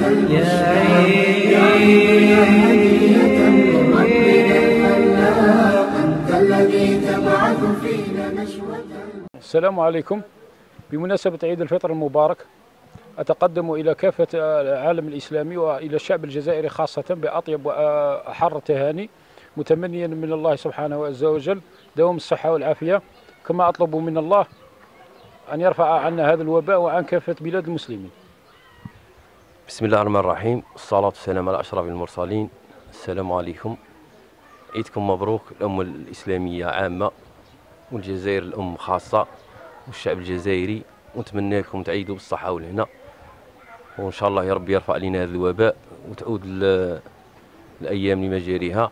يا عيد هدية من ربنا الخلاق، أنت الذي تبعث فينا نشوة. السلام عليكم. بمناسبة عيد الفطر المبارك أتقدم إلى كافة العالم الإسلامي وإلى الشعب الجزائري خاصة بأطيب وأحر التهاني، متمنيا من الله سبحانه عز وجل دوام الصحة والعافية، كما أطلب من الله أن يرفع عنا هذا الوباء وعن كافة بلاد المسلمين. بسم الله الرحمن الرحيم، والصلاة والسلام على أشرف المرسلين. السلام عليكم، عيدكم مبروك. الأمة الإسلامية عامة والجزائر الأم خاصة والشعب الجزائري، ونتمنى لكم تعيدوا بالصحة والهنا، وإن شاء الله يا رب يرفع علينا هذا الوباء وتعود الأيام لمجاريها،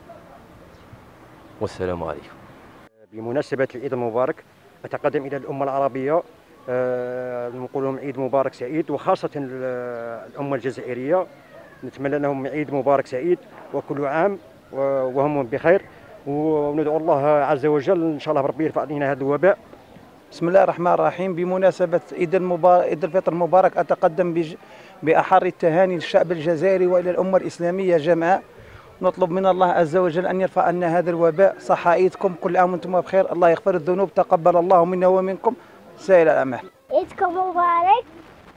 والسلام عليكم. بمناسبة العيد المبارك أتقدم إلى الأمة العربية، نقول لهم عيد مبارك سعيد، وخاصة الأمة الجزائرية نتمنى لهم عيد مبارك سعيد وكل عام وهم بخير، وندعو الله عز وجل إن شاء الله ربي يرفع علينا هذا الوباء. بسم الله الرحمن الرحيم. بمناسبة عيد الفطر المبارك أتقدم بأحر التهاني للشعب الجزائري وإلى الأمة الإسلامية جمعاء، نطلب من الله عز وجل أن يرفع عنا هذا الوباء. صحة عيدكم، كل عام وأنتم بخير، الله يغفر الذنوب، تقبل الله منا ومنكم سائر الأعمال. عيدكم مبارك،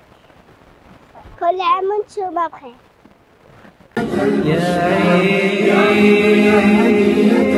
كل عام وأنتم بخير. يا عيد